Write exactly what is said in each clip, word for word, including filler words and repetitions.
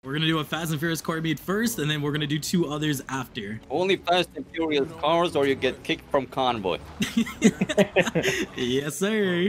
We're gonna do a Fast and Furious car meet first, and then we're gonna do two others after. Only Fast and Furious cars, or you get kicked from convoy. Yes, sir.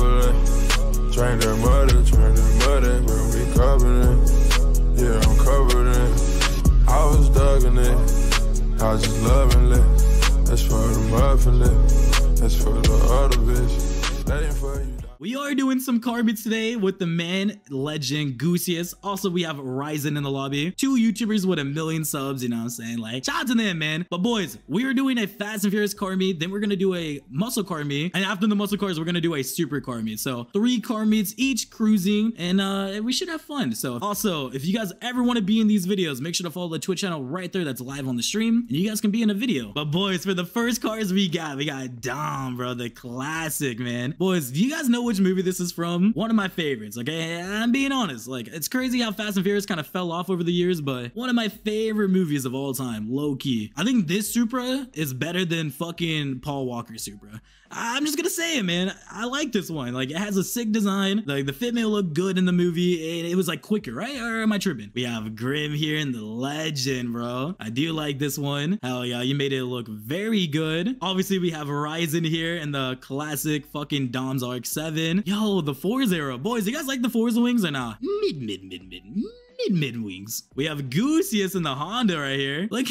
Train that muddy, train that muddy, bro, we covered it. Yeah, I'm covered it. I was dugging it. I was just loving it. That's for the muffin lip. That's for the other bitch. That ain't for you. We are doing some car meets today with the man legend Goosius. Also, we have Ryzen in the lobby. Two YouTubers with a million subs, you know what I'm saying? Like, shout out to them, man. But boys, we are doing a Fast and Furious car meet. Then we're gonna do a muscle car meet. And after the muscle cars, we're gonna do a super car meet. So three car meets, each cruising, and uh, we should have fun. So also, if you guys ever want to be in these videos, make sure to follow the Twitch channel right there that's live on the stream. And you guys can be in a video. But boys, for the first cars we got, we got Dom, bro, the classic, man. Boys, do you guys know which movie this is from? One of my favorites. Okay, I'm being honest. Like, it's crazy how Fast and Furious kind of fell off over the years, but one of my favorite movies of all time, low key. I think this Supra is better than fucking Paul Walker Supra. I'm just gonna say it, man. I like this one. Like, it has a sick design. Like, the fitment looked good in the movie. It, it was like quicker, right? Or am I tripping? We have Grim here in the legend, bro. I do like this one. Hell yeah, you made it look very good. Obviously, we have Ryzen here in the classic fucking Dom's R X seven. Yo, the Forza era. Boys, you guys like the Forza wings or not? Mid, mid, mid, mid, mid, mid wings. We have Goosius in the Honda right here. Like,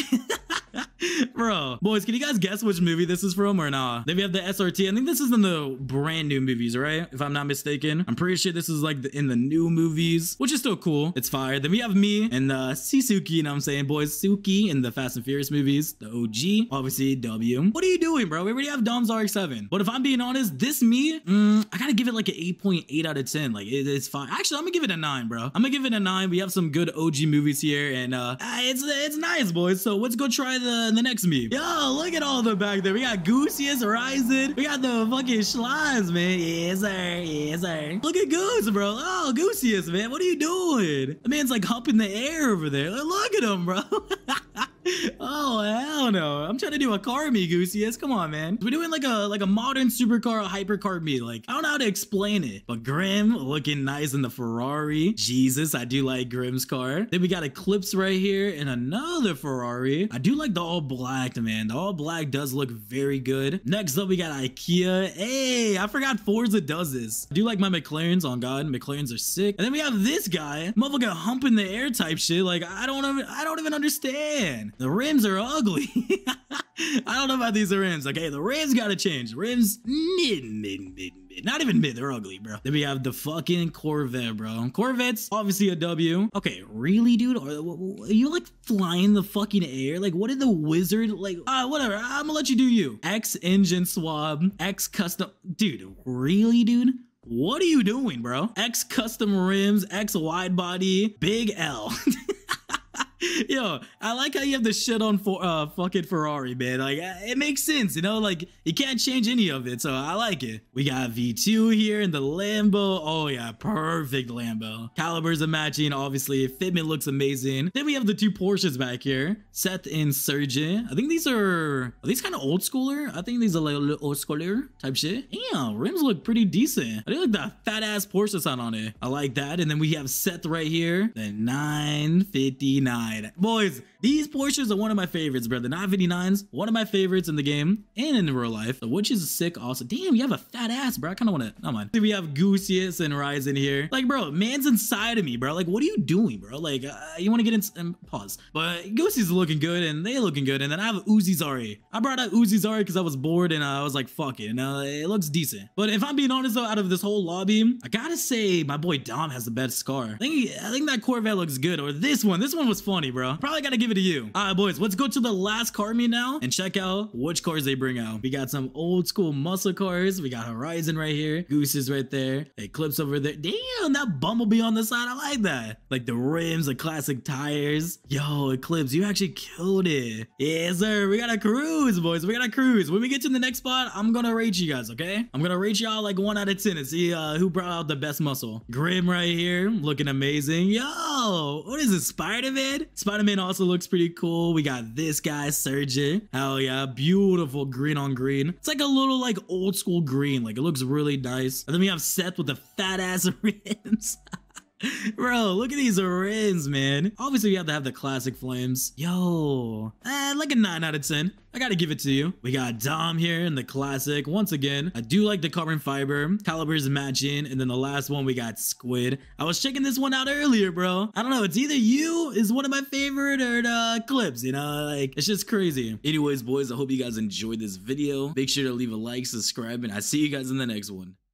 bro, boys, can you guys guess which movie this is from or not? Then we have the S R T. I think this is in the brand new movies, right? If I'm not mistaken. I'm pretty sure this is like the, in the new movies, which is still cool. It's fire. Then we have me and uh, Sisuke, you know what I'm saying, boys? Suki in the Fast and Furious movies, the O G, obviously W. What are you doing, bro? We already have Dom's R X seven. But if I'm being honest, this me, mm, I gotta give it like an eight point eight out of ten. Like, it, it's fine. Actually, I'm gonna give it a nine, bro. I'm gonna give it a nine. We have some good O G movies here, and uh, it's it's nice, boys. So let's go try the the next me. Yo, look at all the back there. We got Goosius, Ryzen. We got the fucking Schlimes, man. Yes, sir. Yes, sir. Look at Goose, bro. Oh, Goosius, man. What are you doing? The man's like humping the air over there. Look at him, bro. Oh, hell no. I'm trying to do a car meet, Goosius. Come on, man. We're doing like a like a modern supercar hypercar meet. Like, I don't know how to explain it. But Grim looking nice in the Ferrari. Jesus, I do like Grim's car. Then we got Eclipse right here and another Ferrari. I do like the all black, man. The all black does look very good. Next up, we got IKEA. Hey, I forgot Forza does this. I do like my McLarens, on God. McLarens are sick. And then we have this guy. Motherfucker humping the air type shit. Like, I don't even, I don't even understand. The rims are ugly. I don't know about these rims. Okay, the rims gotta change. Rims mid, mid, mid, mid. Not even mid. They're ugly, bro. Then we have the fucking Corvette, bro. Corvette's obviously a W. Okay, really, dude? Are, are you like flying the fucking air? Like, what did the wizard like? Uh, whatever. I'm gonna let you do you. X engine swab. X custom. Dude, really, dude? What are you doing, bro? X custom rims. X wide body. Big L. Yo, I like how you have the shit on for uh fucking Ferrari, man. Like, it makes sense, you know? Like, you can't change any of it, so I like it. We got V two here in the Lambo. Oh yeah, perfect Lambo. Calibers are matching, obviously. Fitment looks amazing. Then we have the two Porsches back here. Seth and Surgeon. I think these are, are these kind of old schooler? I think these are like a little old schooler type shit. Damn, rims look pretty decent. I do like that fat ass Porsche sound on it. I like that. And then we have Seth right here. The nine fifty-nine. Boys, these Porsches are one of my favorites, bro. The nine fifty-nines, one of my favorites in the game and in real life, which is sick also. Damn, you have a fat ass, bro. I kind of want to, no mind. We have Goosius and Ryzen here. Like, bro, man's inside of me, bro. Like, what are you doing, bro? Like, uh, you want to get in, um, pause. But Goosie's looking good and they looking good. And then I have Uzi Zari. I brought out Uzi Zari because I was bored and uh, I was like, fuck it. And uh, it looks decent. But if I'm being honest though, out of this whole lobby, I gotta say my boy Dom has the best car. I think, I think that Corvette looks good. Or this one. This one was funny, bro. Probably gotta give it to you. All right, boys, let's go to the last car meet now and check out which cars they bring out. We got some old school muscle cars. We got Horizon right here. Goose is right there. Eclipse over there. Damn, that Bumblebee on the side. I like that. Like the rims, the classic tires. Yo, Eclipse, you actually killed it. Yes, sir. We got a cruise, boys. We got a cruise. When we get to the next spot, I'm gonna rate you guys, okay? I'm gonna rate y'all like one out of ten and see uh, who brought out the best muscle. Grim right here, looking amazing. Yo, what is this, Spider-Man? Spider-Man also looks pretty cool. We got this guy, Surgeon. Hell yeah, beautiful green on green. It's like a little like old school green. Like, it looks really nice. And then we have Seth with the fat ass rims. Bro, look at these rims, man. Obviously, you have to have the classic flames. Yo, eh, like a nine out of ten. I gotta give it to you. We got Dom here in the classic. Once again, I do like the carbon fiber. Calibers matching. And then the last one, we got Squid. I was checking this one out earlier, bro. I don't know. It's either you is one of my favorite or the clips, you know? Like, it's just crazy. Anyways, boys, I hope you guys enjoyed this video. Make sure to leave a like, subscribe, and I see you guys in the next one.